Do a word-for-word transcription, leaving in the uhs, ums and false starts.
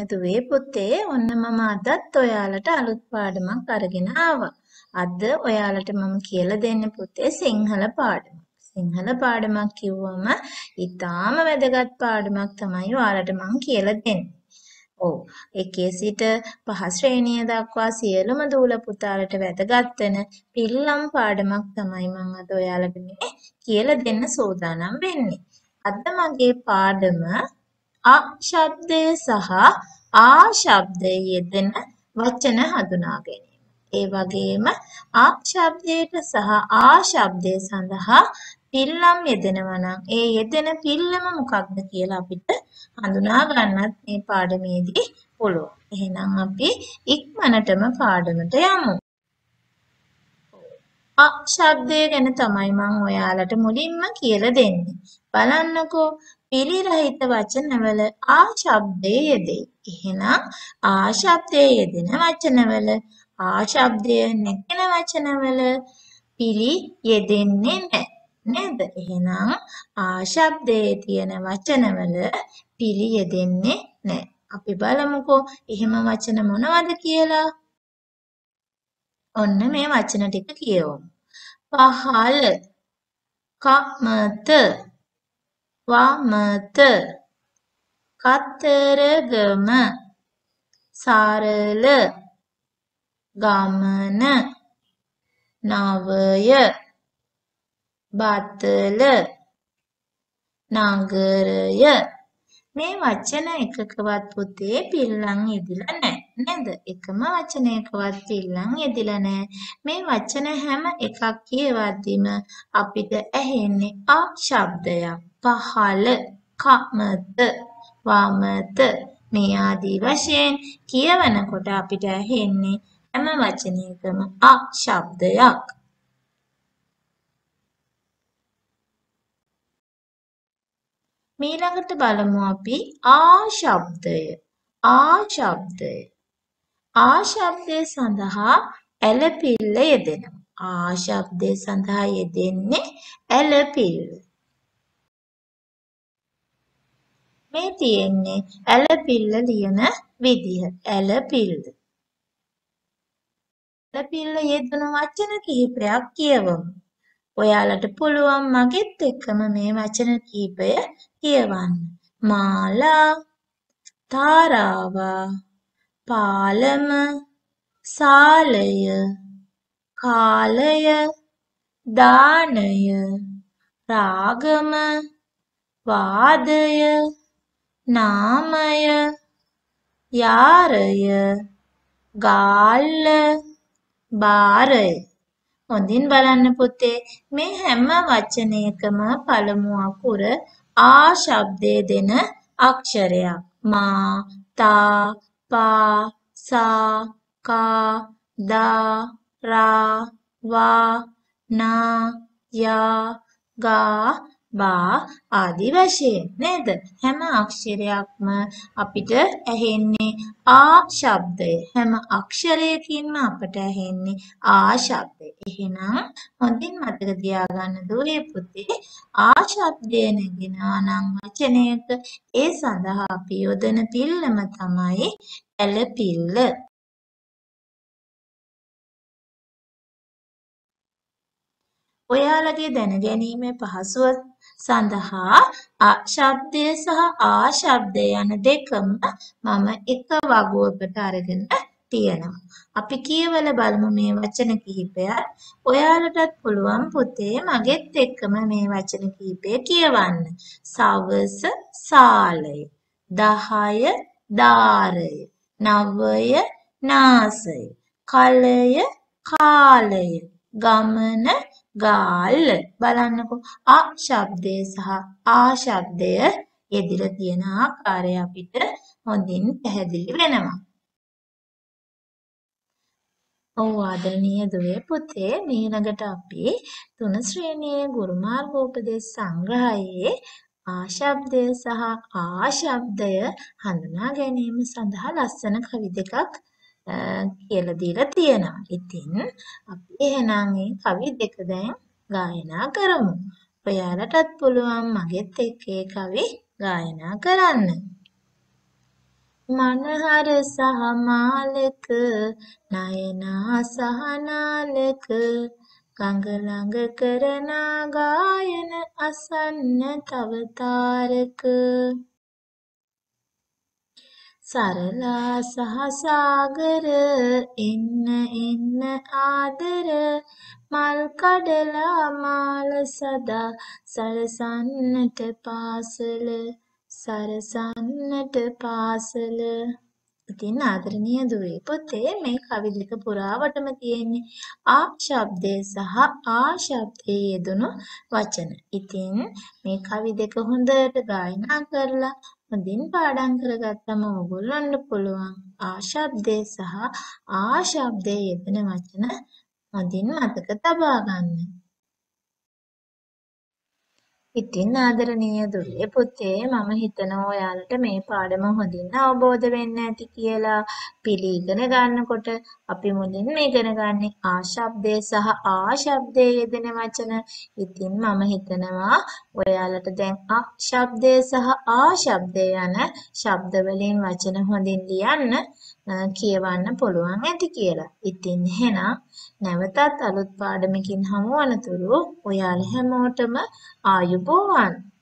දුවේ පුතේ ඔන්න මම අදත් ඔයාලට අලුත් පාඩමක් අරගෙන ආවා. අද ඔයාලට මම කියලා දෙන්න පුතේ සිංහල පාඩම. සිංහල පාඩමක් කිව්වම ඊටාම වැදගත් පාඩමක් තමයි ඔයාලට මම කියලා දෙන්නේ. ඔව් එකේ සිට පහ ශ්‍රේණිය දක්වා සියලුම දූල පුතාලට වැදගත් වෙන පිල්ලම් පාඩමක් තමයි මම අද ඔයාලට මේ කියලා දෙන්න සූදානම් වෙන්නේ. අද මගේ පාඩම අ ශබ්දය සහ ආ ශබ්දයේ යෙදෙන වචන හඳුනා ගැනීම. ඒ වගේම අ ශබ්දයට සහ ආ ශබ්දය සඳහා පිල්ලම් යෙදෙනවා නම් ඒ යෙදෙන පිල්ලම මොකක්ද කියලා අපිට හඳුනා ගන්නත් මේ පාඩමේදී පුළුවන්. එහෙනම් අපි ඉක්මනටම පාඩමට යමු. අ ශබ්දය ගැන තමයි මම ඔයාලට මුලින්ම කියලා දෙන්නේ. බලන්නකෝ පිළි රහිත වචනවල ආ ශබ්දය යෙදෙයි. එහෙනම් ආ ශබ්දයේ යෙදෙන වචනවල ආ ශබ්දය නැගෙන වචනවල පිළි යෙදෙන්නේ නැහැ. නේද? එහෙනම් ආ ශබ්දයේ තියෙන වචනවල පිළි යෙදෙන්නේ නැහැ. අපි බලමුකෝ එහෙම වචන මොනවද කියලා. ඔන්න මේ වචන ටික කියවමු. පහළ, කමත, වමත, කතරගම, සරල, ගමන, නවය, බතල, නගරය. මේ වචන එකකවත් පුතේ පිල්ලම් යෙදිලා නැහැ නේද? එකම වචනයකවත් පිල්ලම් යෙදිලා නැහැ. මේ වචන හැම එකක් කියවද්දිම අපිට ඇහෙන්නේ අ ශබ්දයක්. පහළ, කමත, වමත මේ ආදී වශයෙන් කියවනකොට අපිට ඇහෙන්නේ හැම වචනයකම අ ශබ්දයක්. ඊළඟට බලමු අපි ආ ශබ්දය. ආ ශබ්දය. ආ ශබ්දය සඳහා ඇලපිල්ල යෙදෙනවා. ආ ශබ්දය සඳහා යෙදෙන්නේ ඇලපිල්ල. මේ තියෙන්නේ ඇලපිල්ල ලියන විදිහ. ඇලපිල්ල. ඇලපිල්ල යෙදුණු වචන කිහිපයක් කියවමු. ඔයාලට පුළුවන් මගෙත් එක්කම මේ වචන කිහිපය කියවන්න. මාලා, තාරාවා, පාලම, සාලය, කාලය, දානය, රාගම, වාදය, නාමය, යාරය, ගාල්ල, බාරය. හොඳින් බලන්න පුතේ මේ හැම වචනයකම පළමු අකුර ආ ශබ්දයේ දෙන අක්ෂරයක්. මා, තා, පා, සා, කා, දා, රා, වා, නා, යා, ගා, බා ආදී වශයෙන් නේද? හැම අක්ෂරයක්ම අපිට ඇහෙන්නේ ආ ශබ්දය. හැම අක්ෂරයකින්ම අපට ඇහෙන්නේ ආ ශබ්දය. එහෙනම් හොඳින් මතක තියාගන්න දුවේ පුතේ ආ ශබ්දය නැගෙනවා නම් වචනයක ඒ සඳහා අපි යොදන පිල්ලම තමයි ඇලපිල්ල. ඔයාලගේ දැනගැනීමේ පහසුව සඳහා අ ශබ්දය සහ ආ ශබ්දය යන දෙකම මම එක වගුවකට අරගෙන තියෙනවා. අපි කියවලා බලමු මේ වචන කිහිපයක්. ඔයාලටත් පුළුවන් පුතේ මගෙත් එක්කම මේ වචන කිහිපය කියවන්න. සවස, සාලය, දහය, දාරය, නවය, නාසය, කලය, කාලය, ගමන, ගාල්ල. බලන්නකෝ අ ශබ්දය සහ ආ ශබ්දය යෙදিলা තියෙන ආකාරය අපිට හොඳින් පැහැදිලි වෙනවා. ඔව් ආදරණීය දුවේ පුතේ ඊළඟට අපි තුන ශ්‍රේණියේ ගුරු මාර්ගෝපදේශ සංග්‍රහයේ ආ ශබ්දය සහ ආ ශබ්දය හඳුනා ගැනීම සඳහා ලස්සන කවි දෙකක් කියලා දීලා තියෙනවා. ඉතින් අපි එහෙනම් මේ කවි දෙක දැන් ගායනා කරමු. ඔයාලටත් පුළුවන් මගෙත් එක්ක ඒ කවි ගායනා කරන්න. මනහර සහ මාලක නයනා සහ නාලක ගඟ ළඟ කරනා ගායන අසන්න තව තාරක සරලා සහ සාගර එන්න එන්න ආදර මල් කඩලා මාල සදා සරසන්නට පාසල සරසන්නට පාසල ඉතින් ආදරණීය දුවේ පුතේ මේ කවි දෙක පුරාවටම තියෙන්නේ ආ ශබ්දයේ සහ ආ ශබ්දයේ යෙදුණු වචන. ඉතින් මේ කවි දෙක හොඳට ගායනා කරලා හොඳින් පාඩම් කරගත්තම ඕගොල්ලන්ට පුළුවන් ආ ශබ්දයේ සහ ආ ශබ්දයේ යෙදෙන වචන හොඳින් මතක තබා ගන්න. ඉතින් ආදරණීය දුවේ පුතේ මම හිතනවා ඔයාලට මේ පාඩම හොඳින් අවබෝධ වෙන්න ඇති කියලා. පිළිගෙන ගන්නකොට අපි මුලින්ම ඉගෙන ගන්නේ ආ ශබ්දයේ සහ ආ ශබ්දයේ යෙදෙන වචන. ඉතින් මම හිතනවා ඔයාලට දැන් ආ ශබ්දයේ සහ ආ වශබ්දයේ යන ශබ්ද වලින් වචන හොඳින් ලියන්න කියවන්න පුළුවන් ඇති කියලා. ඉතින් එහෙනම් නැවතත් අලුත් පාඩමකින් හමු වනතුරු ඔයාලා හැමෝටම ආයුබෝවන්.